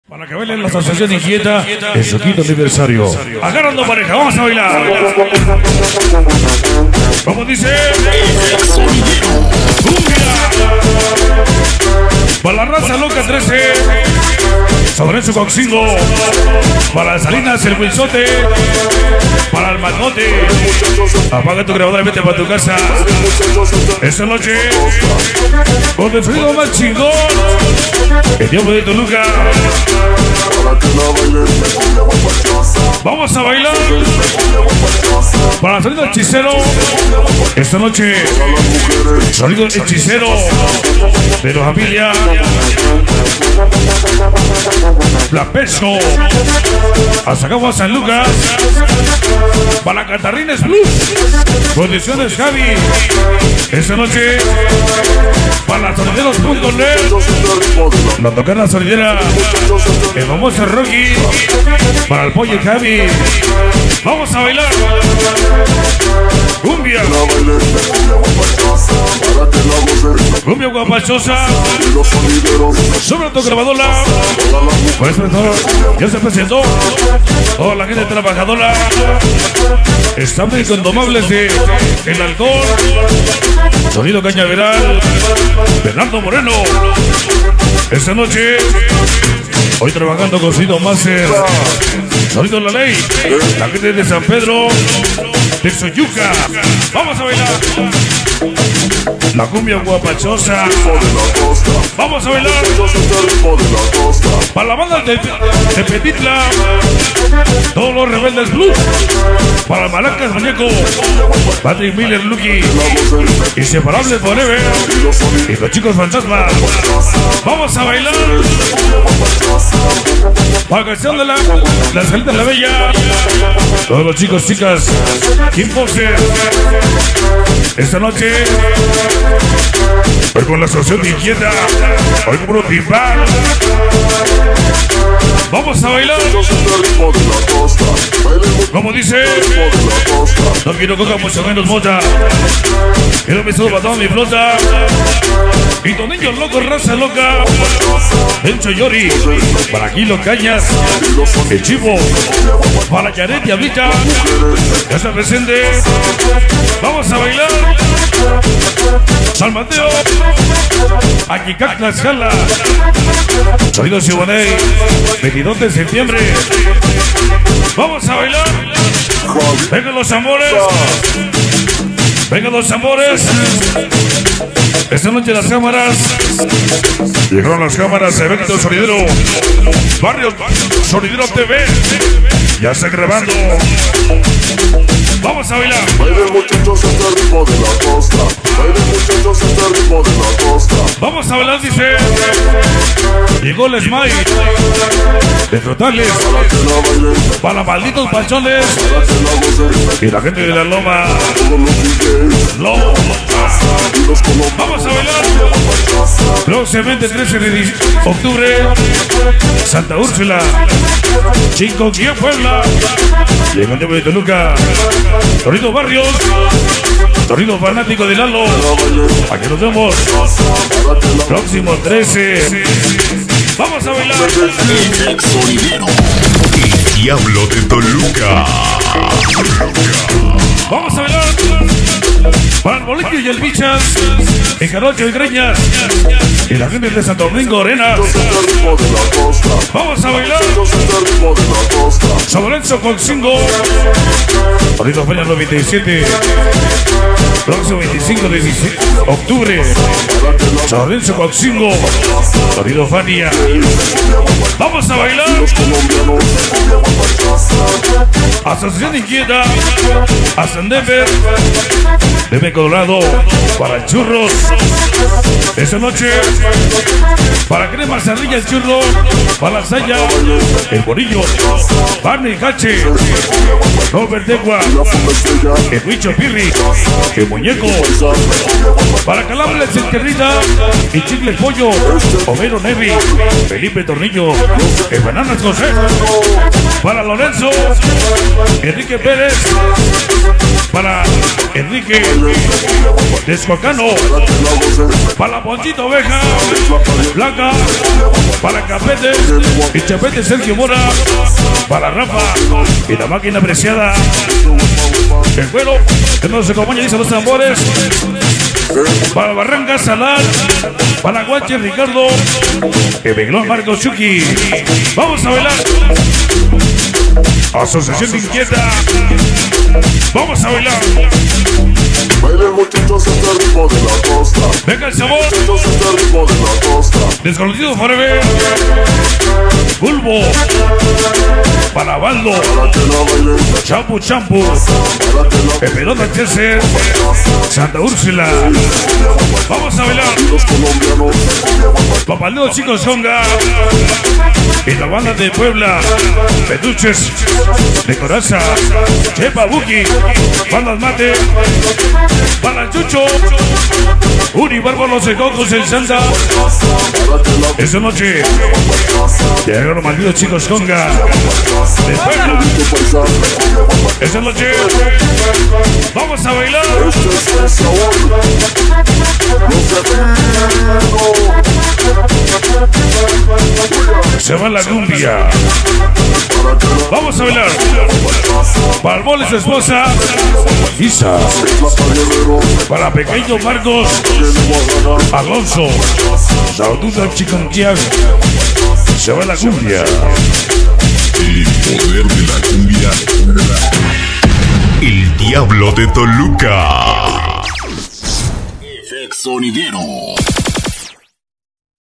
Para que bailen la asociación inquieta en su quinto aniversario. Agarrando pareja, vamos a bailar. Como dice, cumbia. Para la raza loca 13, Sobrenso Coxingo. Para las Salinas, el Wilsote. Para el Magote. Apaga tu grabadora y vete para tu casa. Esta noche, con el sonido más chingón, el Diablo de Toluca. Vamos a bailar para el sonido hechicero. Esta noche, sonido hechicero de la familia La Pesco. Sacamos a San Lucas para Catarrines Blues. Producciones Javi. Esta noche para sonideros.net. La tocana sonidera, el famoso Rocky. Para el pollo Javi. Vamos a bailar cumbia. Cumbia guapachosa. Sobre tu grabadora. Pues ya se presentó toda la gente trabajadora. Están muy indomables de el alcohol. Sonido cañaveral. Bernardo Moreno. Esta noche, hoy trabajando con Sonido Master. Sonido La Ley. La gente de San Pedro de Soyuca. Vamos a bailar la cumbia guapachosa. Vamos a bailar para la banda de Petitla. Todos los rebeldes blues. Para Maracas Muñeco. Patrick Miller, Lucky. Inseparables Forever. Y los chicos fantasmas. Vamos a bailar para canción de la salida de la bella. Todos los chicos, chicas, Kim Poser. Esta noche, hoy con la asociación inquieta, hoy con un timbal. Vamos a bailar. Como dice, no quiero coca, mucho menos mota. Quiero mi saludo para toda mi flota. Y tu niño loco, raza loca. Encho Yori. Para Kilo Cañas. El Chivo. Para Yaret y Ablita. Ya se presente. Vamos a bailar San Mateo. Aquicac Tlaxcala. Sonido Siboney. 22 de septiembre. Vamos a bailar. Vengan los amores. Vengan los amores. Esta noche las cámaras. Llegaron las cámaras de Vector Sonidero. Barrios Sonidero TV. Ya está grabando. Vamos a bailar. Bailen muchachos este ritmo de la costa. Bailen muchachos este ritmo de la costa. Vamos a bailar, dice. Llegó el Smile de Frutales. Para malditos panchones y la gente de la Loma. Vamos a bailar. Próximamente 13 de octubre. Santa Úrsula. Chinconquía, Puebla. Llegó el de Toluca. Torito Barrios. Torito fanático de Lalo. Aquí nos vemos. Próximo 13. Vamos a bailar. El sonidero. El Diablo de Toluca. Vamos a bailar para el Bolillo y el Bichas, en Jarocho y Greñas, y la gente de Santo Domingo, Arenas. Vamos a bailar Sobrenso Coxingo. Ahorita Feria 97. Próximo 25 de octubre. Sobrenso Coxingo. Sonido Fania. Vamos a bailar Asociación Inquieta. Ascendever. Debe Colorado. Para churros. Esta noche para crema, sardilla, el churro. Para la saya, el Borillo. Barney Cache. Robert Tegua. El Huicho Pirri. El Muñeco. Para Calambres, el Territa. Y Chicle Pollo. Homero Nevi. Felipe Tornillo. El Bananas José. para Lorenzo, Enrique Pérez, para Enrique Descocano, para Ponchito Oveja Blanca, para Capete y Chapete Sergio Mora, para Rafa y la máquina apreciada el güero que nos acompaña, dice los tambores, para Barranca Salar, para Guache Ricardo, Eveglón Marcos Chucky. Vamos a bailar. Asociación de Inquieta. Vamos a bailar. Bailen muchachos este ritmo de la costa. Venga el sabor. Muchachos este ritmo de la costa. Desconocido Forever. Bulbo. Para Baldo. Para que la bailen. Champu Champu. Para que la Peperón Chester. Santa Úrsula. Vamos a bailar. los colombianos. Papaleo Chicos Conga. Y la banda de Puebla. Petuches de Coraza. Chepa Buki. Bandas Mate. Para Chucho. Uri Bárbaros de Cocos en Santa. Esta noche llegaron los malditos Chicos Conga de Puebla. Esta noche vamos a bailar. Este es el sabor. Se va la cumbia. Vamos a bailar. Para el Mole su esposa Isa. Para pequeño Marcos Alonso. Saududa Chiconquiag. Se va la cumbia. El poder de la cumbia. El Diablo de Toluca. Efecto Sonidero.